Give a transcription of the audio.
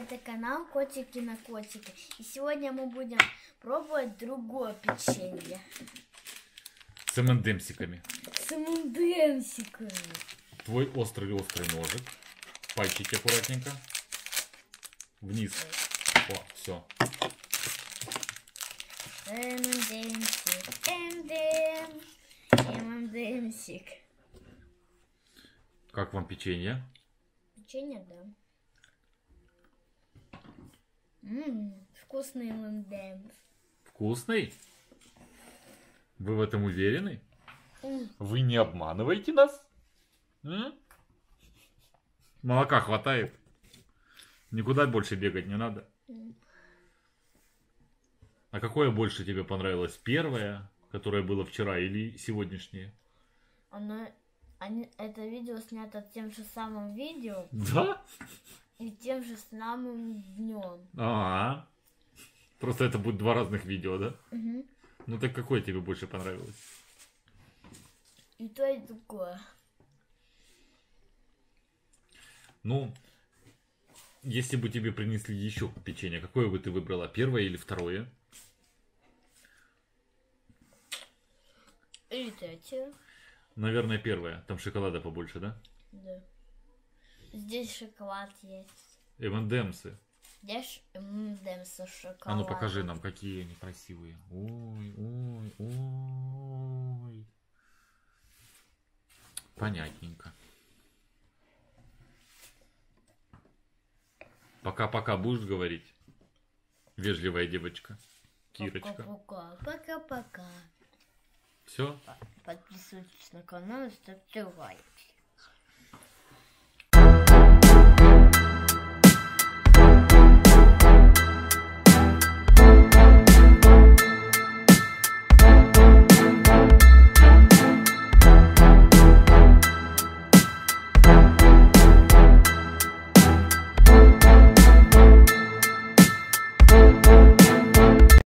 это канал Котики на Котики. И сегодня мы будем пробовать другое печенье. С МНДМсиками. С МНДМсиками. Твой острый ножик. Пальчики аккуратненько. Вниз. О, все. МНДМсик. Как вам печенье? Печенье, да. Вкусный МНДМс. Вкусный? Вы в этом уверены? Вы не обманываете нас? Молока хватает? Никуда больше бегать не надо? А какое больше тебе понравилось? Первое, которое было вчера, или сегодняшнее? Это видео снято тем же самым видео. Да? И тем же самым днем. Ага. Просто это будет два разных видео, да? Угу. Ну так какое тебе больше понравилось? И то, и другое. Ну, если бы тебе принесли еще печенье, какое бы ты выбрала? Первое или второе? Или третье. Наверное, первое. Там шоколада побольше, да? Да. Здесь шоколад есть. МНДМсы. Здесь МНДМсы шоколад. А ну покажи нам, какие они красивые. Ой, ой, ой. Понятненько. Пока-пока будешь говорить? Вежливая девочка. Кирочка. Пока-пока. Все? Подписывайтесь на канал и ставьте лайки.